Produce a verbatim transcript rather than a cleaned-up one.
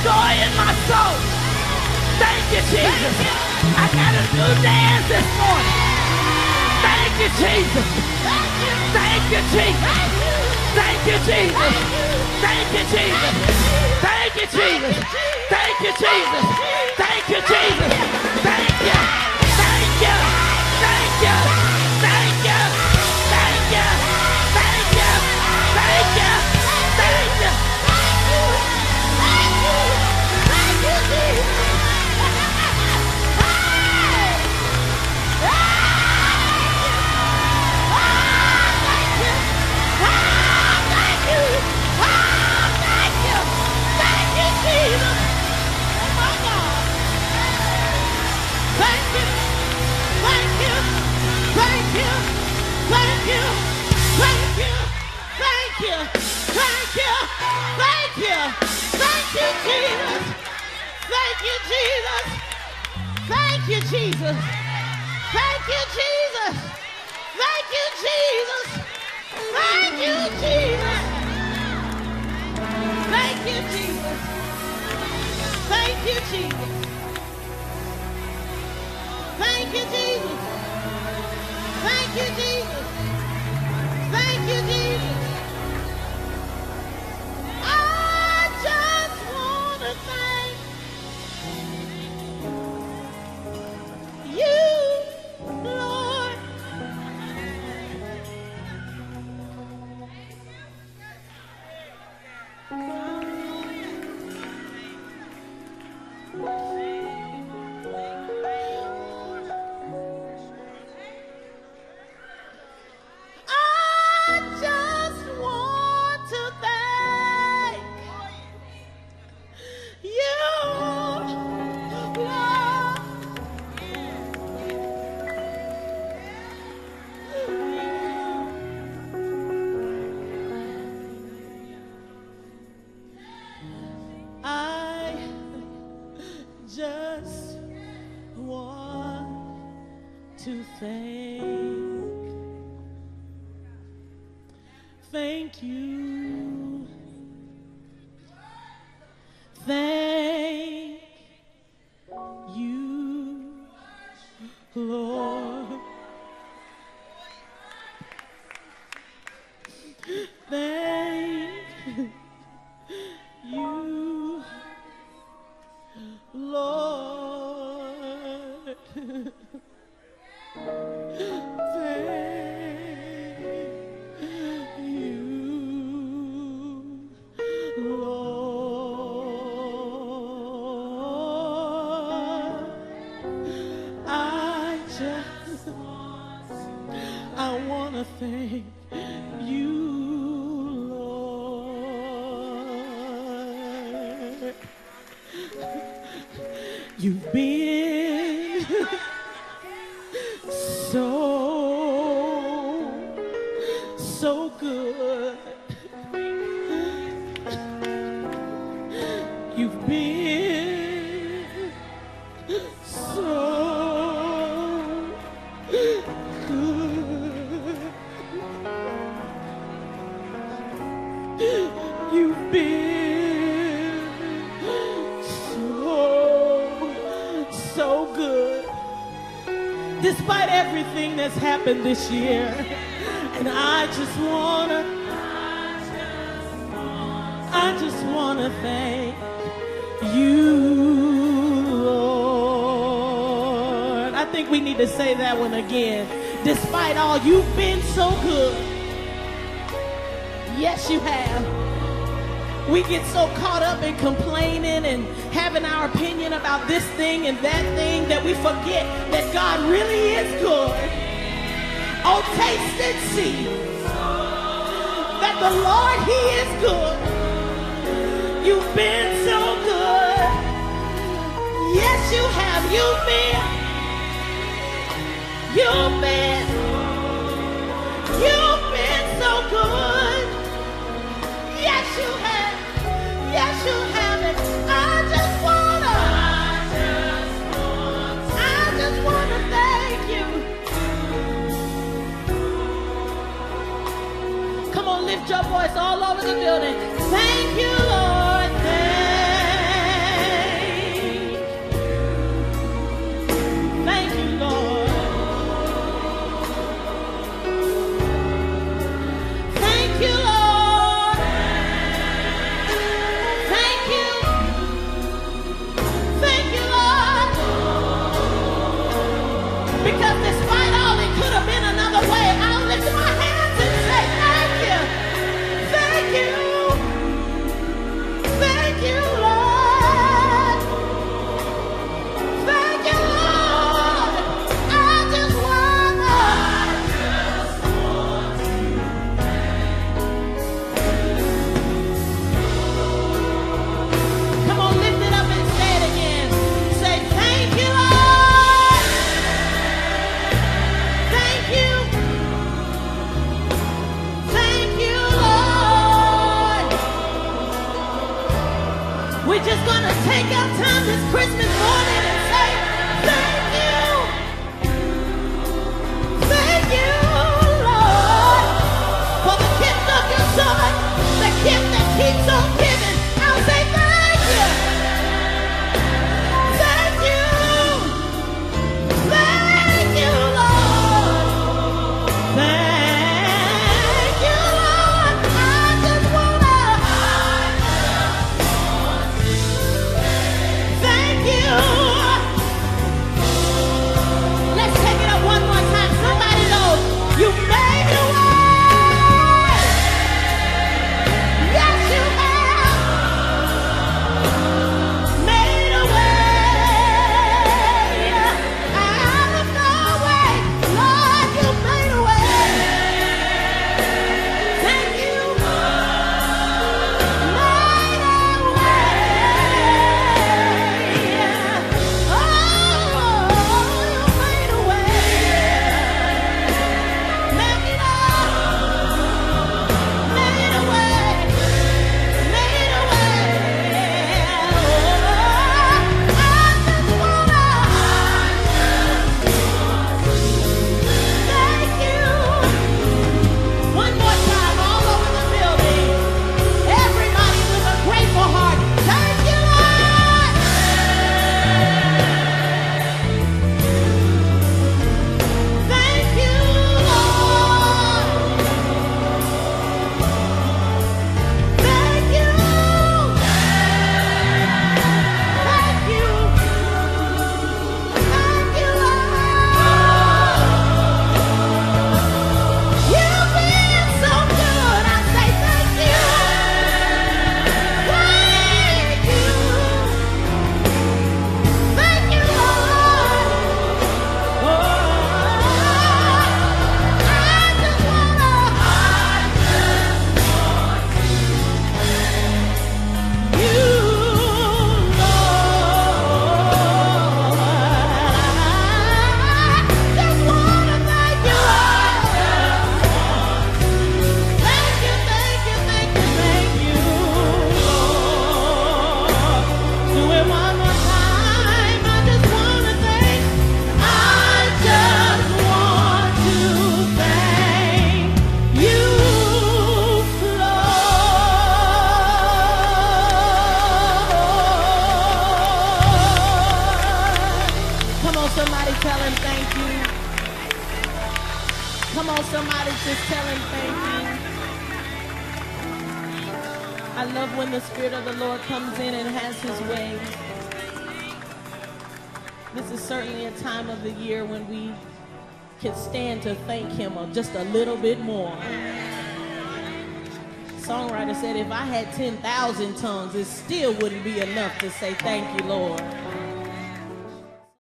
joy in my soul. Thank you, Jesus. I got a new dance this morning. Thank you, Jesus. Thank you, Jesus. Thank you, Jesus. Thank you, Jesus. Thank you, Jesus. Thank you, Jesus. Thank you, Jesus. Thank you. Thank you. Thank you. Thank you. Thank you. Thank you. Thank you. Thank you. Thank you. Thank you, Jesus. Thank you, Jesus. Thank you, Jesus. Thank you, Jesus. Thank you, Jesus. Thank you, Jesus. Thank you, Jesus. Thank you, Jesus. Thank you, Jesus. Thank you, Jesus. I just want to thank you, Lord. To thank, thank you, thank you, Lord, thank you, Lord. Thank you, Lord. You've been so, so good. You've been so good. You've been so, so good. Despite everything that's happened this year. And I just wanna, I just wanna thank you, Lord. I think we need to say that one again. Despite all, you've been so good. Yes, you have. We get so caught up in complaining and having our opinion about this thing and that thing that we forget that God really is good. Oh, taste and see that the Lord, He is good. You've been so good. Yes, you have. You've been. You've been. You've been so good. Yes, you have. Yes, you have it. I just wanna. I just wanna thank you. Come on, lift your voice all over the building. Thank you, Lord. Thank We're just gonna take our time this Christmas morning and say, thank you. Thank you, Lord, for the gift of your son, the gift that keeps on giving. I'll say thank you. Thank you. Thank you, Lord. Thank you, Lord. I just wanna thank you. Let's take it up one more time. Somebody knows you made a way. Yes, you have made a way out of no way. Lord, you made a way. Thank you. Made a way. Oh, you made a way. Make it up. Made a way. Made a way. Oh, I just wanna thank you. One more time, all over the building. Everybody with a grateful heart. Thank you, Lord. Thank you, Lord. Thank you. Thank you. Thank you, Lord. You've been so good. I say thank you. Thank you. Thank you, Lord. Oh, I just wanna you, Lord. I just wanna thank you, Lord. Thank you, thank you, thank you, thank you, Lord. Do it one more time. I just wanna thank. I just want to thank you, Lord. Come on, somebody tell him thank you. Come on, somebody just tell him thank you. I love when the Spirit of the Lord comes in and has his way. This is certainly a time of the year when we can stand to thank him just a little bit more. Songwriter said, if I had ten thousand tongues, it still wouldn't be enough to say thank you, Lord.